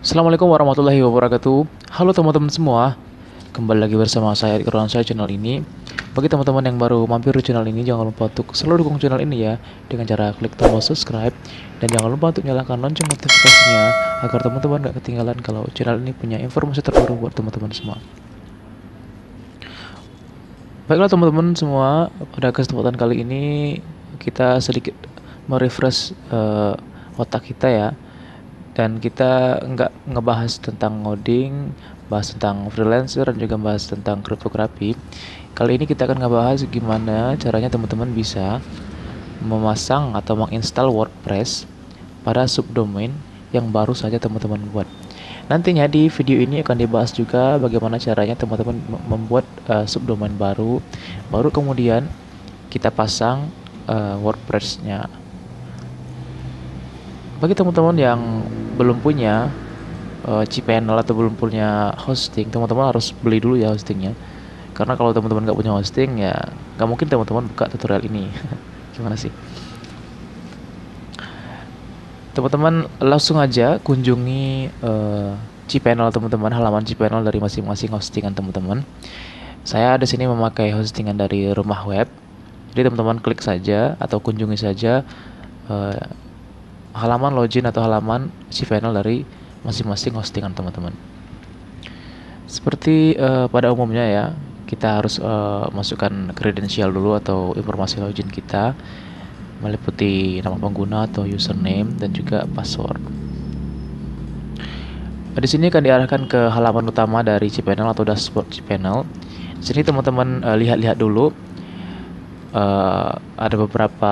Assalamualaikum warahmatullahi wabarakatuh. Halo teman-teman semua, kembali lagi bersama saya di saya channel ini. Bagi teman-teman yang baru mampir di channel ini, jangan lupa untuk selalu dukung channel ini ya dengan cara klik tombol subscribe, dan jangan lupa untuk nyalakan lonceng notifikasinya agar teman-teman gak ketinggalan kalau channel ini punya informasi terbaru buat teman-teman semua. Baiklah teman-teman semua, pada kesempatan kali ini kita sedikit merefresh otak kita ya, dan kita nggak ngebahas tentang ngoding, bahas tentang freelancer, dan juga bahas tentang kriptografi. Kali ini kita akan ngebahas gimana caranya teman-teman bisa memasang atau menginstal WordPress pada subdomain yang baru saja teman-teman buat. Nantinya di video ini akan dibahas juga bagaimana caranya teman-teman membuat subdomain baru kemudian kita pasang WordPress-nya. Bagi teman-teman yang belum punya cPanel atau belum punya hosting, teman-teman harus beli dulu ya hostingnya. Karena kalau teman-teman nggak punya hosting ya nggak mungkin teman-teman buka tutorial ini. Gimana sih? Teman-teman langsung aja kunjungi cPanel teman-teman, halaman cPanel dari masing-masing hostingan teman-teman. Saya di sini memakai hostingan dari Rumah Web. Jadi teman-teman klik saja atau kunjungi saja halaman login atau halaman cPanel dari masing-masing hostingan teman-teman. Seperti pada umumnya ya, kita harus masukkan kredensial dulu atau informasi login kita, meliputi nama pengguna atau username dan juga password. Di sini akan diarahkan ke halaman utama dari cPanel atau dashboard cPanel. Di sini teman-teman lihat-lihat dulu, ada beberapa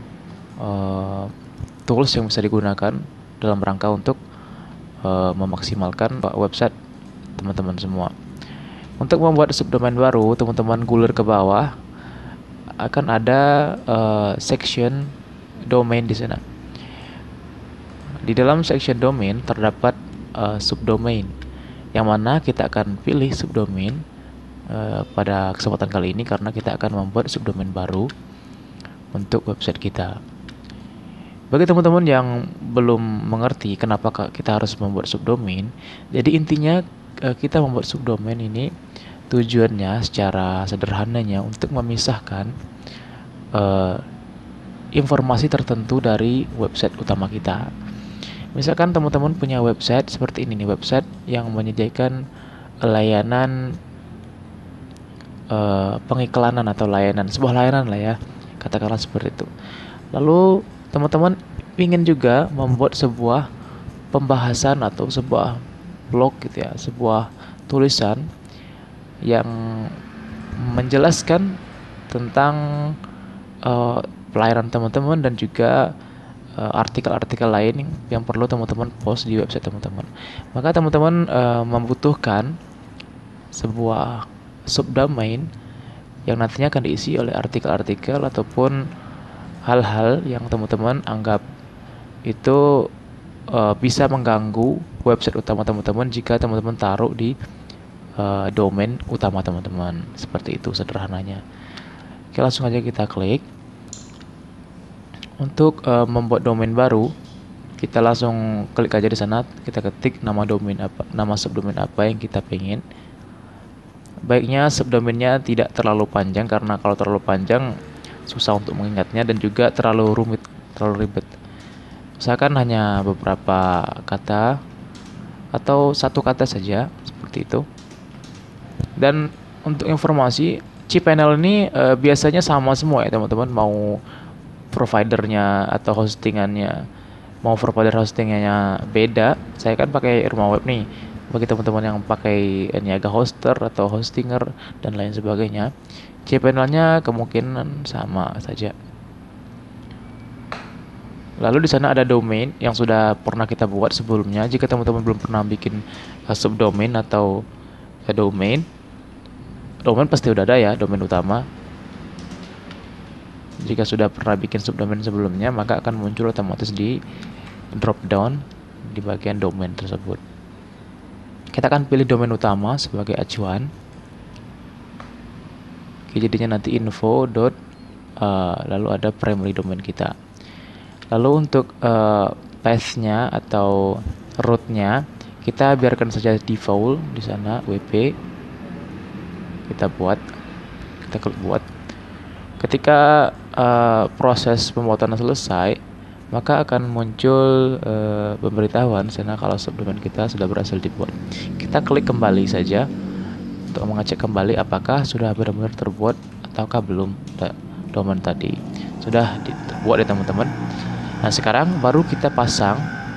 tools yang bisa digunakan dalam rangka untuk memaksimalkan website teman-teman semua. Untuk membuat subdomain baru, teman-teman gulir ke bawah, akan ada section domain di sana. Di dalam section domain terdapat subdomain, yang mana kita akan pilih subdomain pada kesempatan kali ini karena kita akan membuat subdomain baru untuk website kita. Bagi teman-teman yang belum mengerti kenapa kita harus membuat subdomain, jadi intinya kita membuat subdomain ini tujuannya secara sederhananya untuk memisahkan informasi tertentu dari website utama kita. Misalkan teman-teman punya website seperti ini nih, website yang menyediakan layanan pengiklanan atau sebuah layanan lah ya, katakanlah seperti itu. Lalu teman-teman ingin juga membuat sebuah pembahasan atau sebuah blog gitu ya, sebuah tulisan yang menjelaskan tentang pelayanan teman-teman dan juga artikel-artikel lain yang perlu teman-teman post di website teman-teman. Maka teman-teman membutuhkan sebuah subdomain yang nantinya akan diisi oleh artikel-artikel ataupun hal-hal yang teman-teman anggap itu bisa mengganggu website utama teman-teman jika teman-teman taruh di domain utama teman-teman. Seperti itu sederhananya. Oke, langsung aja kita klik. Untuk membuat domain baru, kita langsung klik aja di sana. Kita ketik nama domain apa, nama subdomain apa yang kita pengen. Baiknya subdomainnya tidak terlalu panjang, karena kalau terlalu panjang susah untuk mengingatnya dan juga terlalu ribet. Usahakan hanya beberapa kata atau satu kata saja, seperti itu. Dan untuk informasi, cPanel ini biasanya sama semua ya teman-teman, mau providernya atau hostingannya, mau provider hostingannya beda. Saya kan pakai Rumah Web nih. Bagi teman-teman yang pakai Niaga Hoster atau Hostinger dan lain sebagainya, cPanel-nya kemungkinan sama saja. Lalu di sana ada domain yang sudah pernah kita buat sebelumnya. Jika teman-teman belum pernah bikin subdomain atau domain pasti udah ada ya, domain utama. Jika sudah pernah bikin subdomain sebelumnya, maka akan muncul otomatis di drop down di bagian domain tersebut. Kita akan pilih domain utama sebagai acuan. Oke, jadinya nanti info. Lalu ada primary domain kita. Lalu untuk path-nya atau root-nya kita biarkan saja default di sana, WP. Kita klik buat. Ketika proses pembuatan selesai, maka akan muncul pemberitahuan sana kalau subdomain kita sudah berhasil dibuat. Kita klik kembali saja untuk mengecek kembali apakah sudah benar-benar terbuat ataukah belum domain tadi. Sudah terbuat ya teman-teman. Nah, sekarang baru kita pasang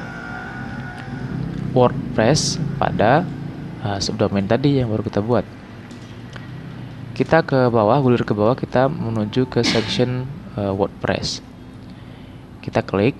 WordPress pada subdomain tadi yang baru kita buat. Kita ke bawah, gulir ke bawah, kita menuju ke section WordPress. Kita klik.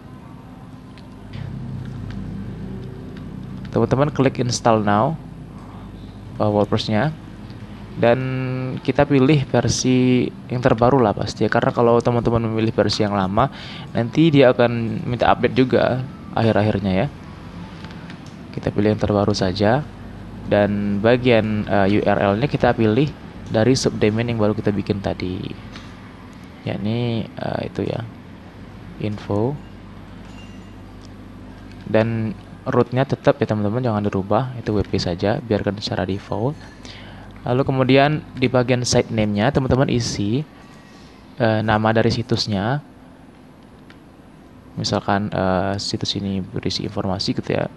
Teman-teman klik install now WordPress-nya. Dan kita pilih versi yang terbaru lah pasti ya. Karena kalau teman-teman memilih versi yang lama, nanti dia akan minta update juga akhir-akhirnya ya. Kita pilih yang terbaru saja. Dan bagian URL-nya kita pilih dari subdomain yang baru kita bikin tadi, yakni itu ya, info. Dan rootnya tetap ya teman-teman, jangan dirubah, itu WP saja, biarkan secara default. Lalu kemudian di bagian site name-nya teman-teman isi nama dari situsnya. Misalkan situs ini berisi informasi gitu ya.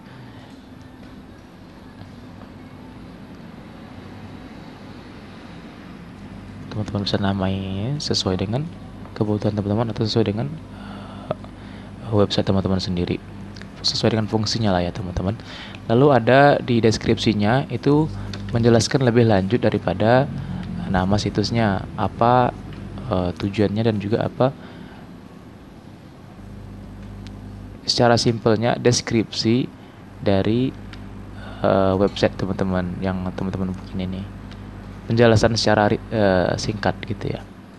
Teman-teman bisa namai sesuai dengan kebutuhan teman-teman atau sesuai dengan website teman-teman sendiri, sesuai dengan fungsinya lah ya teman-teman. Lalu ada di deskripsinya itu menjelaskan lebih lanjut daripada nama situsnya, apa tujuannya, dan juga apa secara simpelnya deskripsi dari website teman-teman yang teman-teman bikin ini, penjelasan secara singkat gitu ya.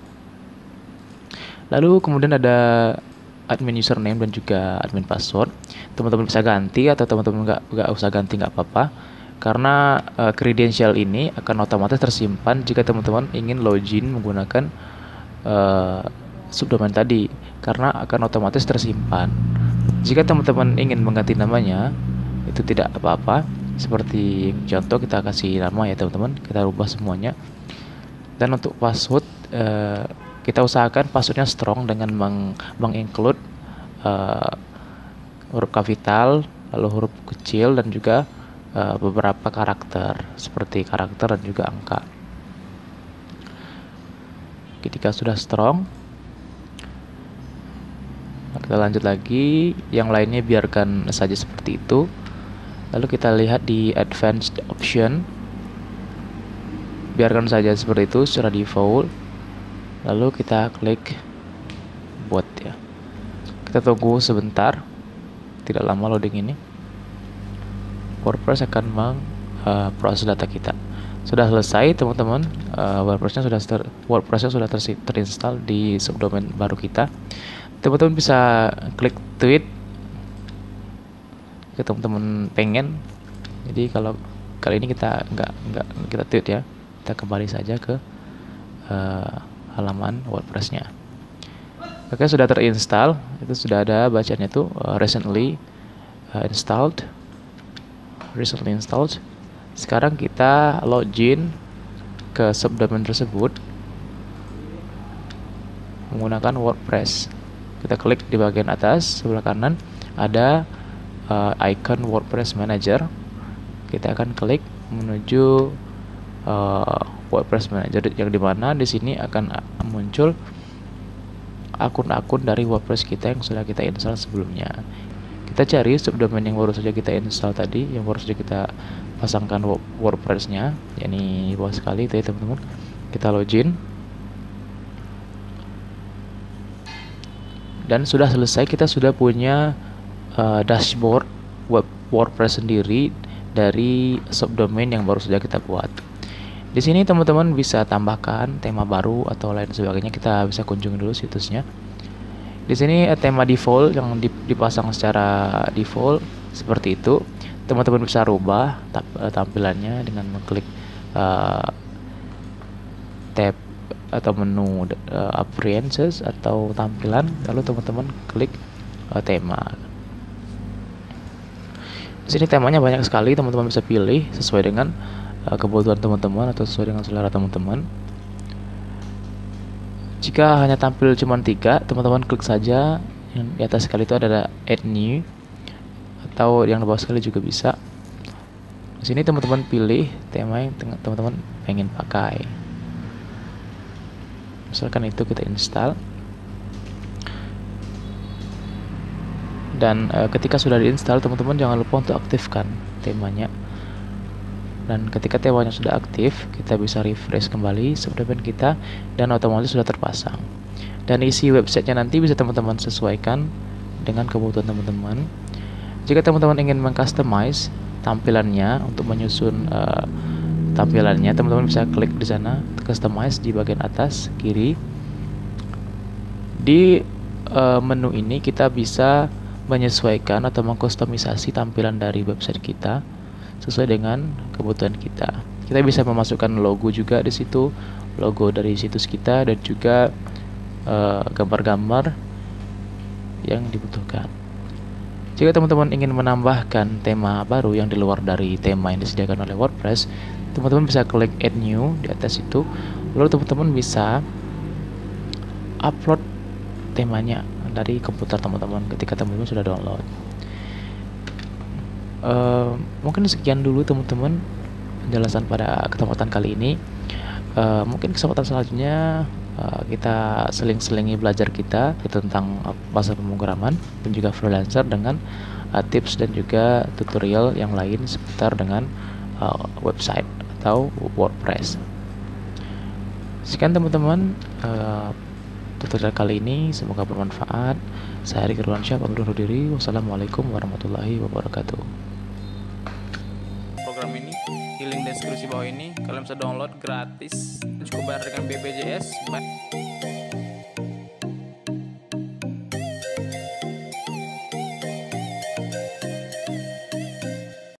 Lalu kemudian ada admin username dan juga admin password. Teman-teman bisa ganti atau teman-teman nggak usah ganti, nggak apa-apa, karena credential ini akan otomatis tersimpan jika teman-teman ingin login menggunakan subdomain tadi, karena akan otomatis tersimpan. Jika teman-teman ingin mengganti namanya, itu tidak apa-apa. Seperti contoh, kita kasih nama ya teman-teman, kita rubah semuanya. Dan untuk password, kita usahakan passwordnya strong dengan menginclude huruf kapital, lalu huruf kecil, dan juga beberapa karakter seperti karakter dan juga angka. Ketika sudah strong, kita lanjut lagi. Yang lainnya biarkan saja seperti itu. Lalu kita lihat di advanced option, biarkan saja seperti itu secara default. Lalu kita klik buat ya. Kita tunggu sebentar, tidak lama loading ini. WordPress akan memproses data kita. Sudah selesai teman-teman, WordPress-nya sudah terinstall di subdomain baru kita. Teman-teman bisa klik tweet ke teman-teman pengen. Jadi kalau kali ini kita nggak kita tweet ya, kita kembali saja ke halaman WordPress-nya. Oke, sudah terinstall, itu sudah ada bacanya itu recently installed. Sekarang kita login ke subdomain tersebut menggunakan WordPress. Kita klik di bagian atas sebelah kanan, ada icon WordPress Manager. Kita akan klik menuju WordPress Manager, yang dimana di sini akan muncul akun-akun dari WordPress kita yang sudah kita install sebelumnya. Kita cari subdomain yang baru saja kita install tadi, yang baru saja kita pasangkan WordPress-nya, yakni bawah sekali itu ya teman-teman. Kita login dan sudah selesai. Kita sudah punya dashboard WordPress sendiri dari subdomain yang baru saja kita buat. Di sini teman-teman bisa tambahkan tema baru atau lain sebagainya. Kita bisa kunjungi dulu situsnya. Di sini tema default yang dipasang secara default seperti itu. Teman-teman bisa rubah tampilannya dengan mengklik tab atau menu appearances atau tampilan, lalu teman-teman klik tema. Di sini temanya banyak sekali, teman-teman bisa pilih sesuai dengan kebutuhan teman-teman atau sesuai dengan selera teman-teman. Jika hanya tampil cuma 3, teman-teman klik saja yang di atas sekali itu ada add new, atau yang di bawah sekali juga bisa. Di sini teman-teman pilih tema yang teman-teman pengen pakai. Misalkan itu kita install. Dan ketika sudah diinstal, teman-teman jangan lupa untuk aktifkan temanya. Dan ketika temanya sudah aktif, kita bisa refresh kembali subdomain kita dan otomatis sudah terpasang. Dan isi websitenya nanti bisa teman-teman sesuaikan dengan kebutuhan teman-teman. Jika teman-teman ingin mengcustomize tampilannya untuk menyusun tampilannya, teman-teman bisa klik di sana customize di bagian atas kiri. Di menu ini kita bisa menyesuaikan atau mengkustomisasi tampilan dari website kita sesuai dengan kebutuhan kita. Kita bisa memasukkan logo juga di situ, logo dari situs kita, dan juga gambar-gambar yang dibutuhkan. Jika teman-teman ingin menambahkan tema baru yang di luar dari tema yang disediakan oleh WordPress, teman-teman bisa klik add new di atas itu, lalu teman-teman bisa upload temanya dari komputer teman-teman ketika teman-teman sudah download. Mungkin sekian dulu teman-teman penjelasan pada kesempatan kali ini. Mungkin kesempatan selanjutnya kita seling-selingi belajar kita tentang bahasa pemrograman dan juga freelancer dengan tips dan juga tutorial yang lain seputar dengan website atau WordPress. Sekian teman-teman tutorial kali ini, semoga bermanfaat. Saya Riki Ruansyah pamit undur diri. Wassalamualaikum warahmatullahi wabarakatuh. Program ini di link deskripsi bawah ini kalian bisa download gratis, cukup bayar dengan BPJS.